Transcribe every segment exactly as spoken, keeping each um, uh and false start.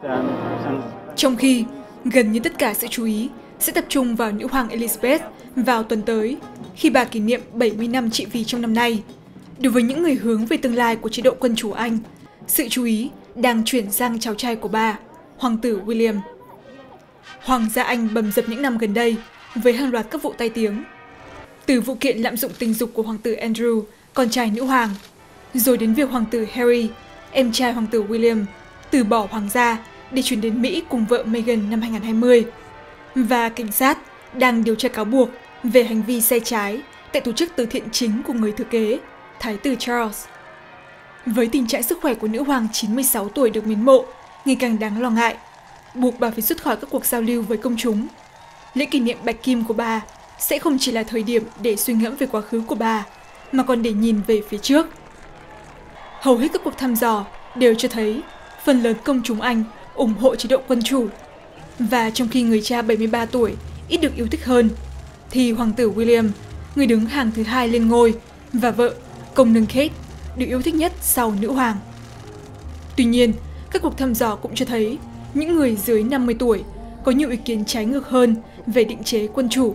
Trong khi gần như tất cả sự chú ý sẽ tập trung vào nữ hoàng Elizabeth vào tuần tới, khi bà kỷ niệm bảy mươi năm trị vì trong năm nay. Đối với những người hướng về tương lai của chế độ quân chủ Anh, sự chú ý đang chuyển sang cháu trai của bà, Hoàng tử William. Hoàng gia Anh bầm dập những năm gần đây với hàng loạt các vụ tai tiếng. Từ vụ kiện lạm dụng tình dục của Hoàng tử Andrew, con trai nữ hoàng, rồi đến việc Hoàng tử Harry, em trai Hoàng tử William, từ bỏ hoàng gia để chuyển đến Mỹ cùng vợ Meghan năm hai nghìn không trăm hai mươi. Và cảnh sát đang điều tra cáo buộc về hành vi sai trái tại tổ chức từ thiện chính của người thừa kế, Thái tử Charles. Với tình trạng sức khỏe của nữ hoàng chín mươi sáu tuổi được mến mộ ngày càng đáng lo ngại, buộc bà phải rút khỏi các cuộc giao lưu với công chúng. Lễ kỷ niệm bạch kim của bà sẽ không chỉ là thời điểm để suy ngẫm về quá khứ của bà, mà còn để nhìn về phía trước. Hầu hết các cuộc thăm dò đều cho thấy phần lớn công chúng Anh ủng hộ chế độ quân chủ. Và trong khi người cha bảy mươi ba tuổi ít được yêu thích hơn, thì Hoàng tử William, người đứng hàng thứ hai lên ngôi, và vợ, công nương Kate, được yêu thích nhất sau nữ hoàng. Tuy nhiên, các cuộc thăm dò cũng cho thấy những người dưới năm mươi tuổi có nhiều ý kiến trái ngược hơn về định chế quân chủ.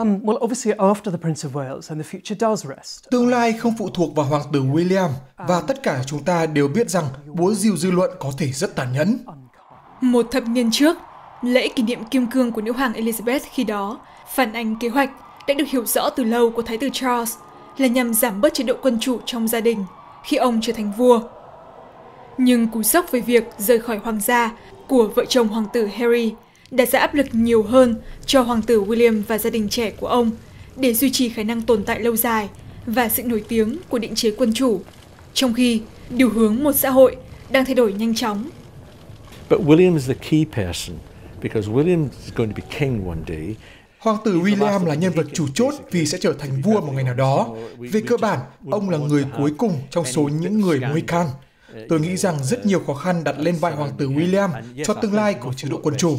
Tương lai không phụ thuộc vào Hoàng tử William, và tất cả chúng ta đều biết rằng búa rìu dư luận có thể rất tàn nhẫn. Một thập niên trước, lễ kỷ niệm kim cương của nữ hoàng Elizabeth khi đó phản ánh kế hoạch đã được hiểu rõ từ lâu của Thái tử Charles là nhằm giảm bớt chế độ quân chủ trong gia đình khi ông trở thành vua. Nhưng cú sốc về việc rời khỏi hoàng gia của vợ chồng Hoàng tử Harry đặt ra áp lực nhiều hơn cho Hoàng tử William và gia đình trẻ của ông để duy trì khả năng tồn tại lâu dài và sự nổi tiếng của định chế quân chủ, trong khi điều hướng một xã hội đang thay đổi nhanh chóng. But William is the key person because William is going to be king one day. Hoàng tử William là nhân vật chủ chốt vì sẽ trở thành vua một ngày nào đó. Về cơ bản, ông là người cuối cùng trong số những người Mohican. Tôi nghĩ rằng rất nhiều khó khăn đặt lên vai Hoàng tử William cho tương lai của chế độ quân chủ.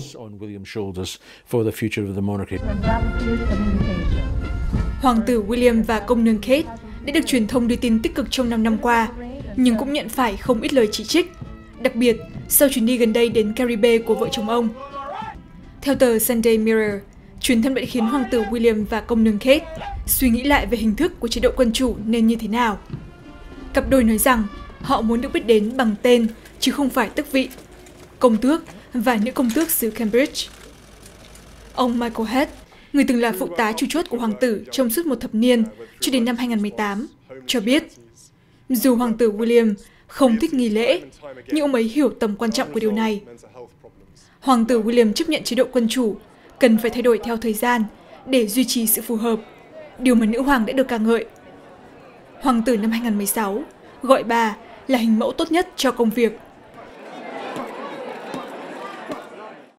Hoàng tử William và công nương Kate đã được truyền thông đưa tin tích cực trong năm năm qua, nhưng cũng nhận phải không ít lời chỉ trích, đặc biệt sau chuyến đi gần đây đến Caribe của vợ chồng ông. Theo tờ Sunday Mirror, chuyến thăm đã khiến Hoàng tử William và công nương Kate suy nghĩ lại về hình thức của chế độ quân chủ nên như thế nào. Cặp đôi nói rằng họ muốn được biết đến bằng tên chứ không phải tước vị, công tước và nữ công tước xứ Cambridge. Ông Michael Head, người từng là phụ tá chủ chốt của hoàng tử trong suốt một thập niên cho đến năm hai nghìn không trăm mười tám, cho biết dù Hoàng tử William không thích nghi lễ, nhưng ông ấy hiểu tầm quan trọng của điều này. Hoàng tử William chấp nhận chế độ quân chủ cần phải thay đổi theo thời gian để duy trì sự phù hợp, điều mà nữ hoàng đã được ca ngợi. Hoàng tử năm hai nghìn không trăm mười sáu gọi bà là hình mẫu tốt nhất cho công việc